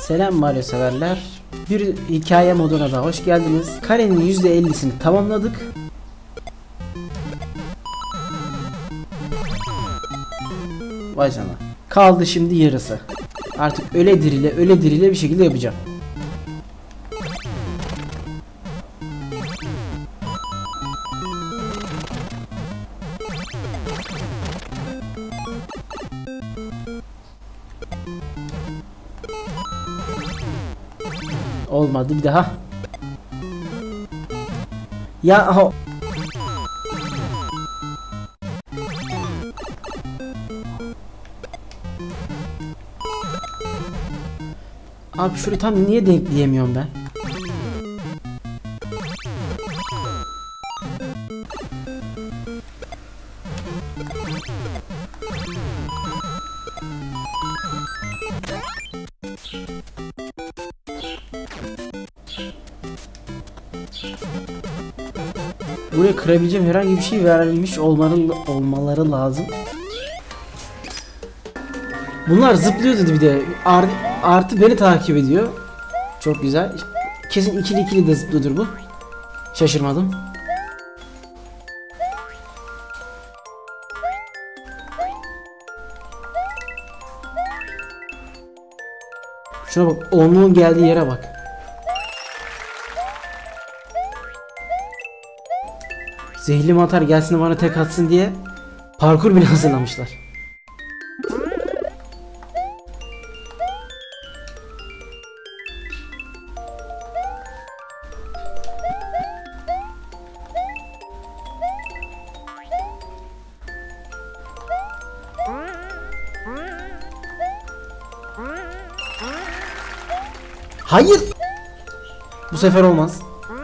Selam Mario severler. Bir hikaye moduna da hoş geldiniz. Karenin %50'sini tamamladık. Vay canına. Kaldı şimdi yarısı. Artık öyle dirile bir şekilde yapacağım. Olmadı bir daha. Ya aha. Abi şurayı tam niye denkleyemiyorum ben? Buraya kırabileceğim herhangi bir şey verilmiş olmaları lazım. Bunlar zıplıyor dedi bir de. Artı beni takip ediyor. Çok güzel. Kesin ikili de zıplıyordur bu. Şaşırmadım. Şuna bak, onluğun geldiği yere bak. Zehirli mantar gelsin bana tek atsın diye parkur bile hazırlamışlar. Hayır. Bu sefer olmaz.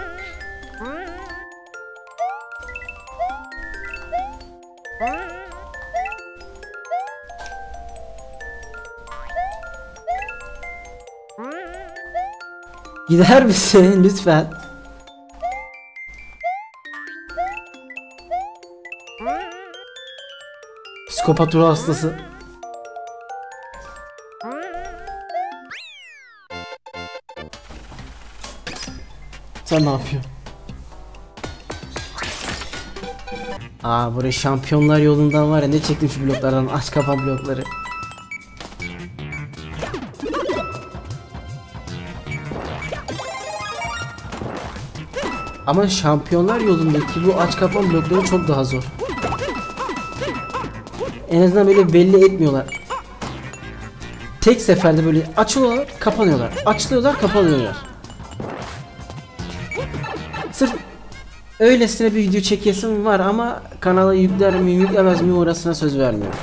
Gider misin lütfen? Psikopat ruh hastası. Sen ne yapıyorsun? Buraya şampiyonlar yolundan var ya, ne çektim şu bloklardan, aç kapan blokları. Ama şampiyonlar yolundaki bu aç kapan blokları çok daha zor. En azından böyle belli etmiyorlar. Tek seferde böyle açılıyorlar, kapanıyorlar. Açılıyorlar, kapanıyorlar. Sırf öylesine bir video çekesim var ama kanala yükler mi yüklemez mi orasına söz vermiyorum.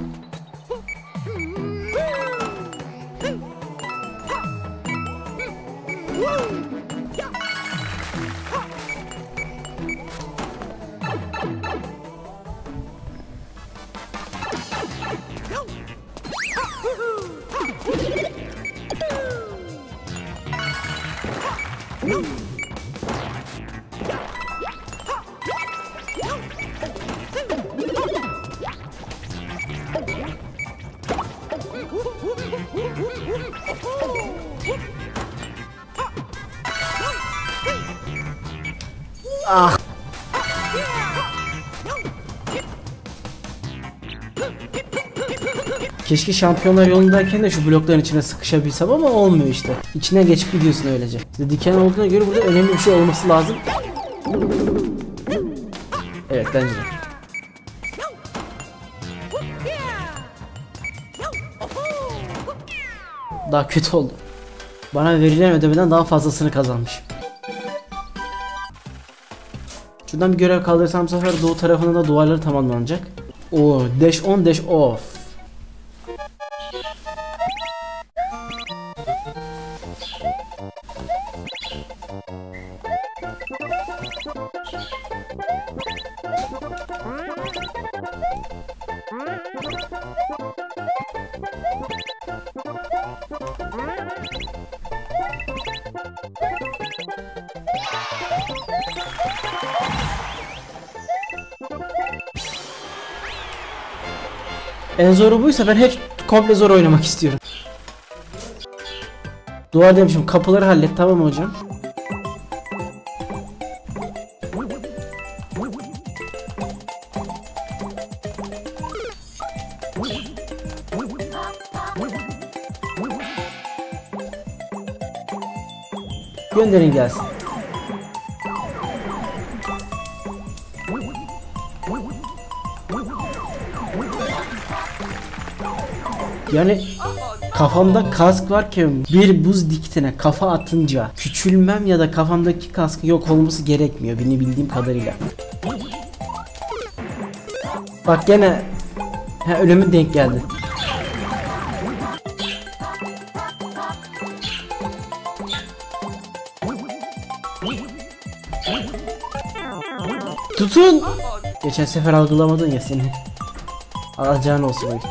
Ah. Keşke şampiyonlar yolundayken de şu blokların içine sıkışabilsem ama olmuyor işte. İçine geçip gidiyorsun öylece. İşte diken olduğuna göre burada önemli bir şey olması lazım. Evet, bence de. Daha kötü oldu. Bana verilen ödemeden daha fazlasını kazanmış. Şuradan bir görev kaldırsam bu sefer doğu tarafında da duvarları tamamlanacak. Oo, dash on dash off. En zoru buysa ben hep komple zor oynamak istiyorum. Duvar demişim, kapıları hallet, tamam mı hocam? Gönderin gelsin. Yani kafamda kask varken bir buz dikitine kafa atınca küçülmem ya da kafamdaki kaskı yok olması gerekmiyor benim bildiğim kadarıyla. Bak gene ölümün denk geldi. Tutun! Geçen sefer algılamadın ya seni. Alacağın olsun öyle.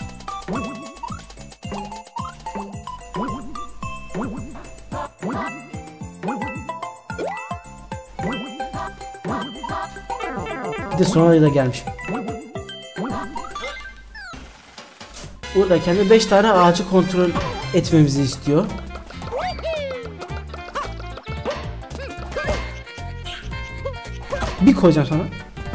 Bir de sonra da gelmiş. Burada kendi 5 tane ağacı kontrol etmemizi istiyor. Bir koyacağım sana.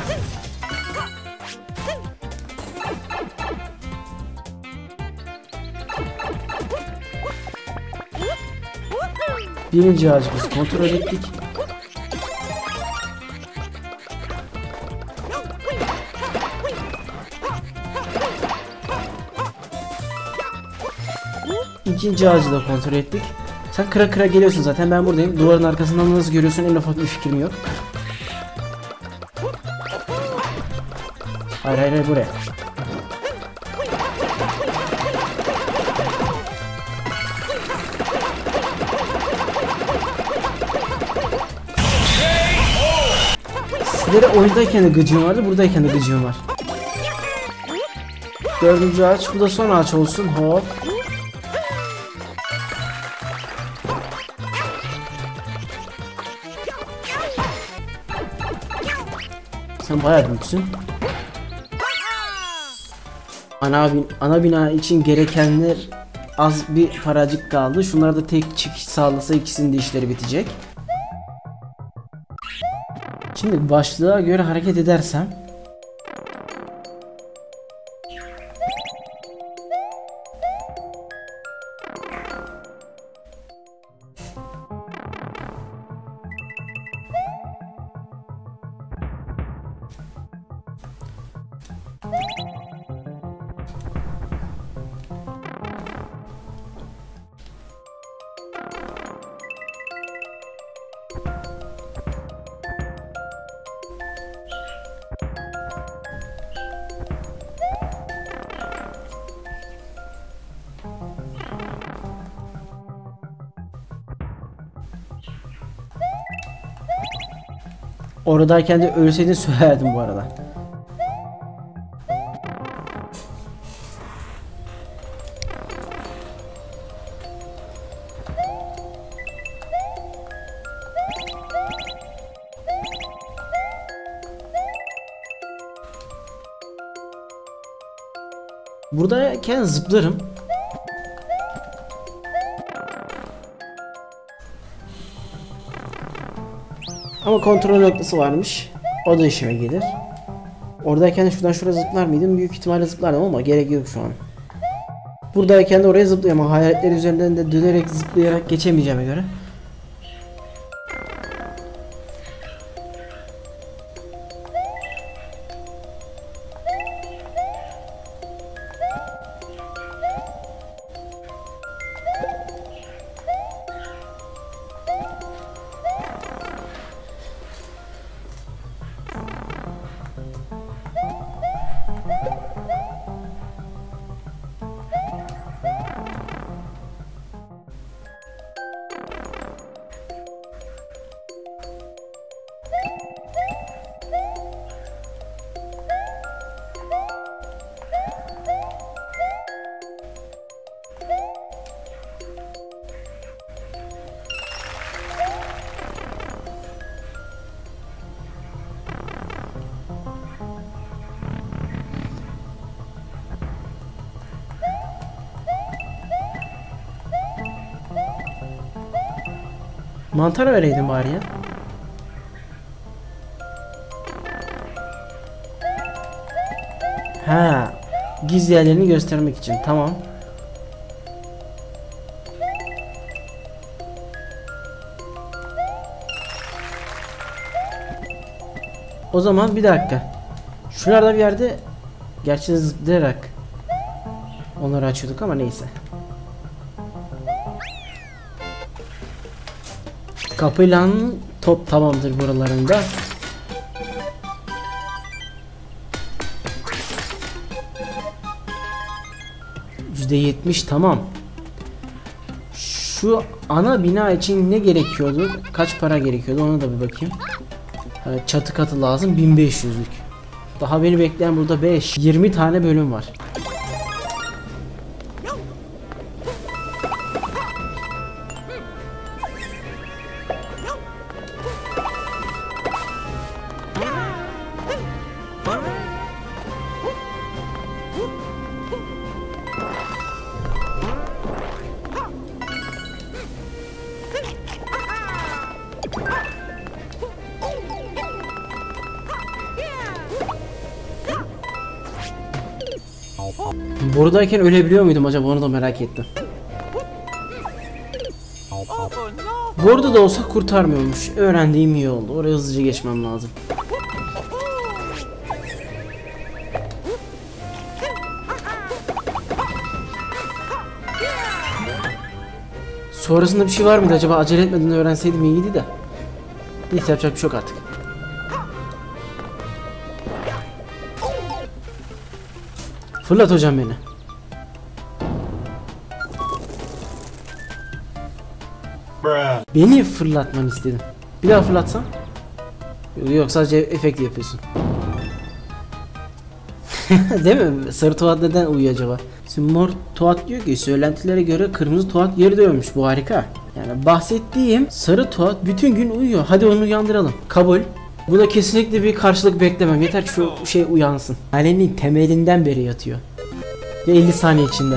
Birinci ağacımızı kontrol ettik. İkinci ağacı da kontrol ettik. Sen kıra kıra geliyorsun zaten, ben buradayım. Duvarın arkasından nasıl görüyorsun en ufak bir fikrim yok. Hayır hayır hayır, buraya. Sizlere oyundayken de gıcığım vardı, buradayken de gıcığım var. Dördüncü ağaç, bu da son ağaç olsun. Hop. Sen bayağı büyüksün. Ana bina için gerekenler az bir paracık kaldı. Şunlar da tek çıkış sağlasa ikisinin de işleri bitecek. Şimdi başlığa göre hareket edersem oradayken de ölseydin söylerdim bu arada. Buradayken zıplarım. Ama kontrol noktası varmış. O da işime gelir. Oradayken de şuradan şuraya zıplar mıydım? Büyük ihtimalle zıplardım ama gerek yok şu an. Buradayken de oraya zıplıyorum ama hayaletler üzerinden de dönerek zıplayarak geçemeyeceğime göre. Mantar vereydin bari ya. Ha, gizli yerlerini göstermek için. Tamam. O zaman bir dakika. Şuralarda bir yerde, gerçi zıplayarak onları açıyorduk ama neyse. Kapıyla top tamamdır buralarında. %70 tamam. Şu ana bina için ne gerekiyordu? Kaç para gerekiyordu? Ona da bir bakayım. Çatı katı lazım 1500'lük. Daha beni bekleyen burada 20 tane bölüm var. Buradayken ölebiliyor muydum acaba, onu da merak ettim. Burada da olsa kurtarmıyormuş. Öğrendiğim iyi oldu. Oraya hızlıca geçmem lazım. Sonrasında bir şey var mıydı acaba? Acele etmeden öğrenseydim iyiydi de. Neyse, yapacak bir şey yok artık. Fırlat hocam beni. Beni fırlatmanı istedim. Bir daha fırlatsam? Yok, sadece efekt yapıyorsun. Değil mi? Sarı tuhat neden uyuyor acaba? Şimdi mor tuhat diyor ki söylentilere göre kırmızı tuhat geri dönmüş. Bu harika. Yani bahsettiğim sarı tuhat bütün gün uyuyor. Hadi onu uyandıralım. Kabul. Bu da kesinlikle bir karşılık beklemem. Yeter ki şu şey uyansın. Alenin temelinden beri yatıyor. Ve 50 saniye içinde.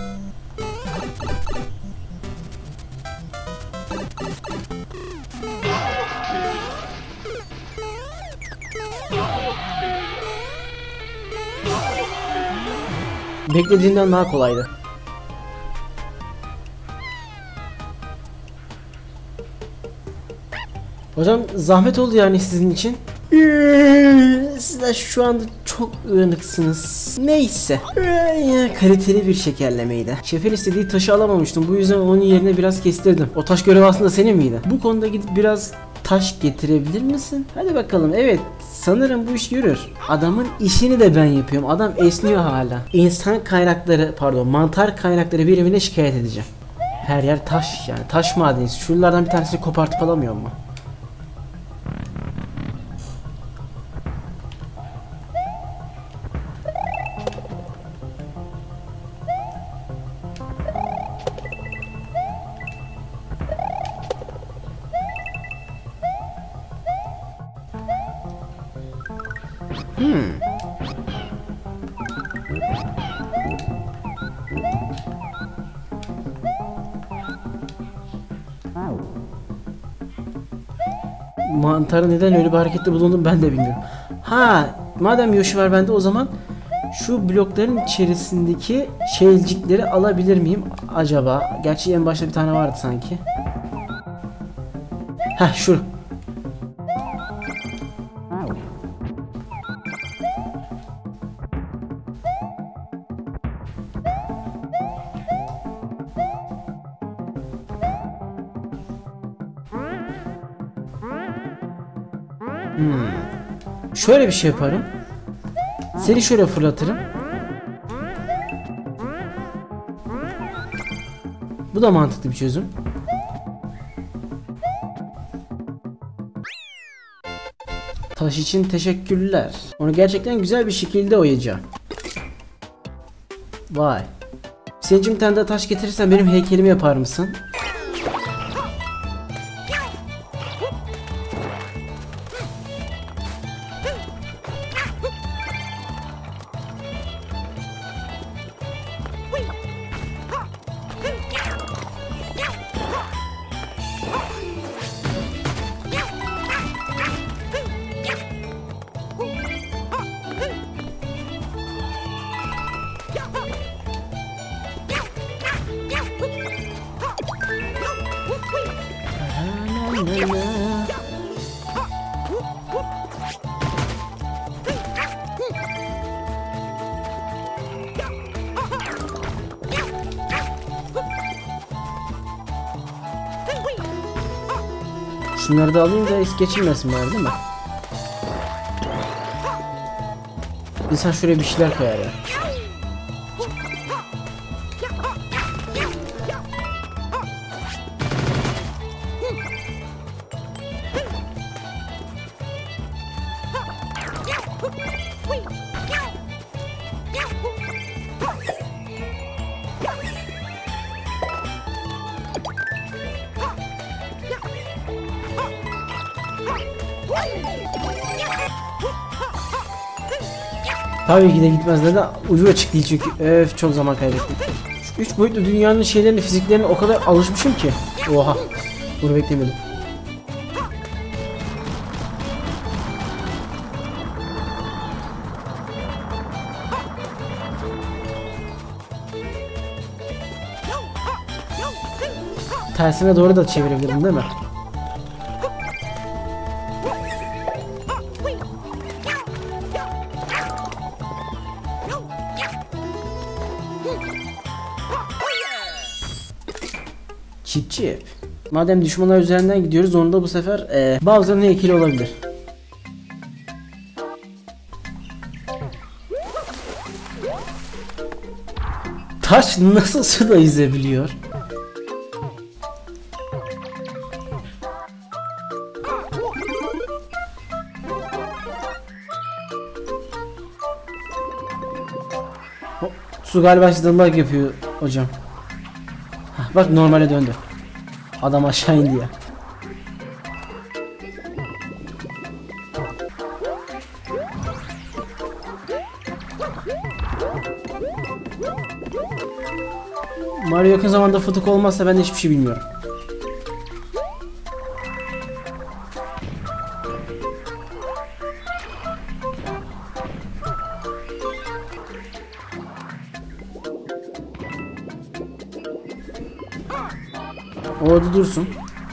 Beklediğimden daha kolaydı. Hocam zahmet oldu yani sizin için. Sizler şu anda çok uyanıksınız. Neyse. Kaliteli bir şekerlemeydi. Şefin istediği taşı alamamıştım. Bu yüzden onun yerine biraz kestirdim. O taş görevi aslında senin miydi? Bu konuda gidip biraz taş getirebilir misin? Hadi bakalım. Evet. Sanırım bu iş yürür. Adamın işini de ben yapıyorum. Adam esniyor hala. İnsan kaynakları, pardon, mantar kaynakları birimine şikayet edeceğim. Her yer taş yani. Taş madeni. Şuralardan bir tanesini kopartıp alamıyor mu? Mantarı neden öyle bir harekette bulundum ben de bilmiyorum. Ha, madem Yoshi var bende, o zaman şu blokların içerisindeki şeycikleri alabilir miyim acaba? Gerçi en başta bir tane vardı sanki. Heh, şu. Şöyle bir şey yaparım. Seni şöyle fırlatırım. Bu da mantıklı bir çözüm. Taş için teşekkürler. Onu gerçekten güzel bir şekilde oyacağım. Vay. Senin için bir tane daha taş getirirsen benim heykelimi yapar mısın? Şunları da alayım da es geçirmesinler değil mi? İnsan şuraya bir şeyler koyar ya. Tabii ki de gitmezler de ucu açık değil çünkü. Öf, çok zaman kaybettim. Şu 3 boyutlu dünyanın şeylerini, fiziklerine o kadar alışmışım ki. Oha. Bunu beklemiyordum. Tersine doğru da çevirebilirim değil mi? Çip çip. Madem düşmanlar üzerinden gidiyoruz, onu da bu sefer Bowser'ın heykeli olabilir. Taş nasıl suda yüzebiliyor? Su galiba sizden lag yapıyor hocam. Hah, bak normale döndü. Adam aşağı indi ya. Mario yakın zamanda fıtık olmazsa ben de hiçbir şey bilmiyorum. Orada dursun.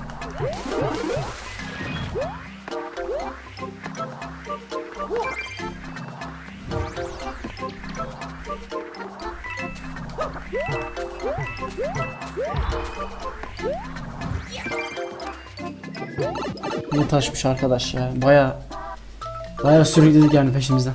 Ne taşmış arkadaş ya. Bayağı sürükledik yani peşimizden.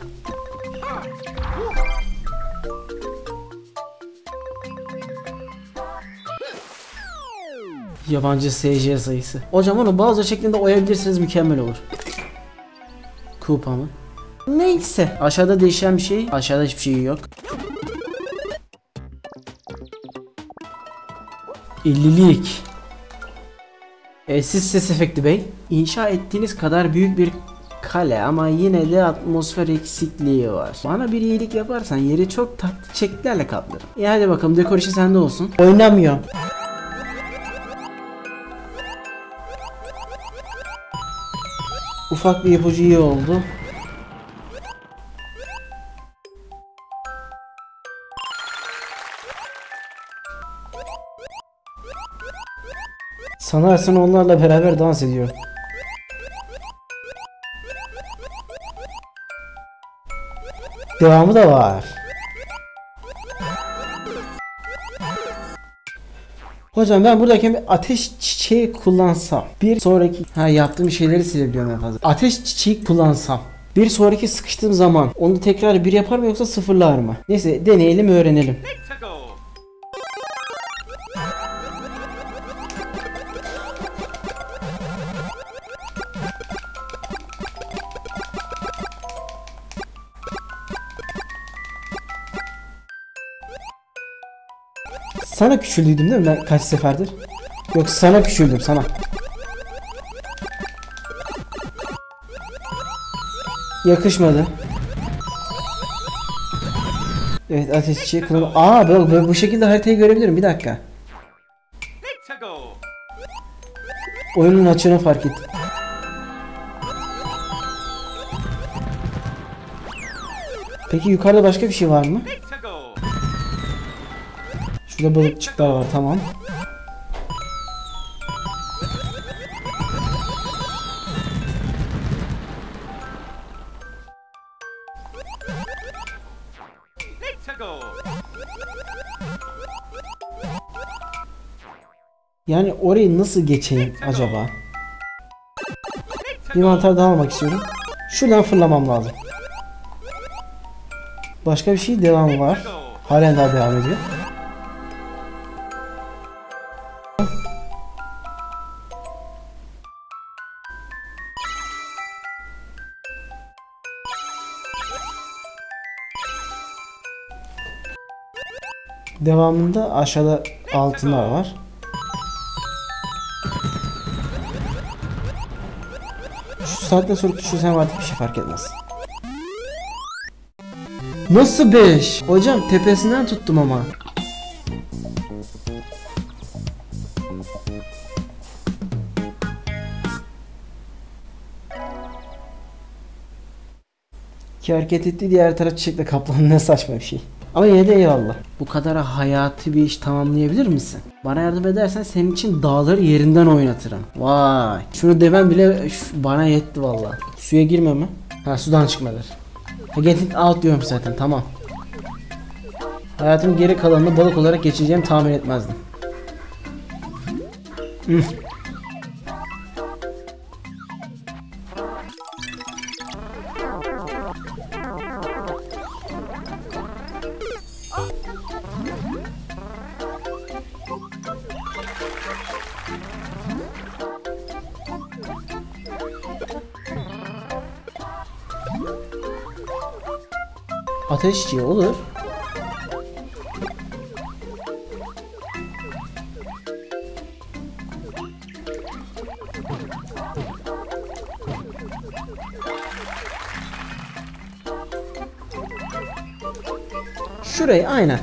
Yabancı SC sayısı. Hocam onu Bowser şeklinde oyabilirsiniz, mükemmel olur. Kupa mı? Neyse. Aşağıda değişen bir şey. Aşağıda hiçbir şey yok. 50'lik. Siz ses efekti bey. İnşa ettiğiniz kadar büyük bir kale ama yine de atmosfer eksikliği var. Bana bir iyilik yaparsan yeri çok tatlı çiçeklerle kaplarım. İyi hadi bakalım, dekor işi sende olsun. Oynamıyor. Ufak bir ipucu iyi oldu. Sanarsın onlarla beraber dans ediyor. Devamı da var. Hocam ben buradayken bir ateş çiçeği kullansam, bir sonraki yaptığım şeyleri silebiliyorum en fazla. Ateş çiçeği kullansam, bir sonraki sıkıştığım zaman onu tekrar bir yapar mı yoksa sıfırlar mı? Neyse deneyelim, öğrenelim. Sana küçüldüydüm değil mi ben kaç seferdir? Yok, sana küçüldüm, sana. Yakışmadı. Evet, ateş çiçeği kullanım. Aa, böyle bu şekilde haritayı görebilirim, bir dakika. Oyunun açığını fark ettim. Peki yukarıda başka bir şey var mı? Şurada balıkçıklar var, tamam. Yani orayı nasıl geçeyim acaba? Bir mantar daha almak istiyorum. Şuradan fırlamam lazım. Başka bir şey devam var. Halen daha devam ediyor. Devamında aşağıda altınlar var. Şu saatten sonra küçülsem artık bir şey fark etmez. Nasıl 5? Hocam tepesinden tuttum ama. Ki hareket etti, diğer taraf çiçekle kaplan, ne saçma bir şey. Ama yine de eyvallah. Bu kadar hayati bir iş tamamlayabilir misin? Bana yardım edersen senin için dağları yerinden oynatırım. Vay. Şunu demem bile bana yetti vallahi. Suya girme mi? Ha, sudan çıkmadır. Getting out diyorum zaten, tamam. Hayatımın geri kalanını balık olarak geçeceğimi tahmin etmezdim. Ateşçi olur. Şurayı aynen.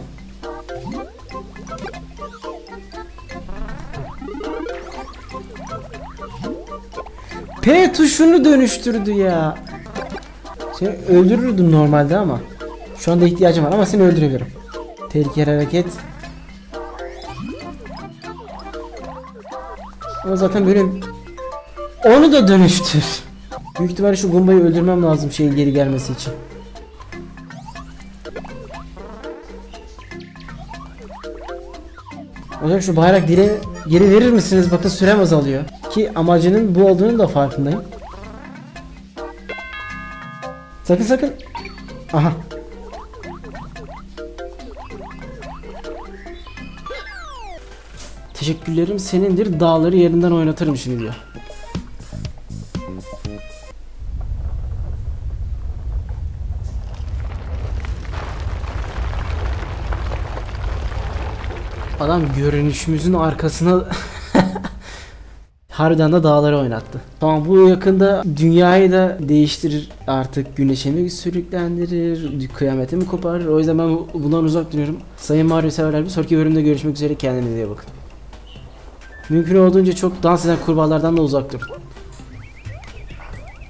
P tuşunu dönüştürdü ya. Seni öldürürdüm normalde ama şu anda ihtiyacım var, ama seni öldürebilirim. Tehlikeli hareket. Ama zaten böyle onu da dönüştür. Büyük ihtimalle şu Gumba'yı öldürmem lazım şeyin geri gelmesi için. Hocam şu bayrak dile geri verir misiniz? Bakın sürem azalıyor. Ki amacının bu olduğunu da farkındayım. Sakın sakın. Aha. Teşekkürlerim senindir, dağları yerinden oynatırım şimdi diyor. Adam görünüşümüzün arkasına harbiden de dağları oynattı. Tamam, bu yakında dünyayı da değiştirir artık. Güneşe mi sürüklendirir, kıyamete mi koparır? O yüzden ben bundan uzak duruyorum. Sayın Mario severler, bir sonraki bölümde görüşmek üzere, kendinize iyi bakın. Mümkün olduğunca çok dans eden kurbağalardan da uzak durun.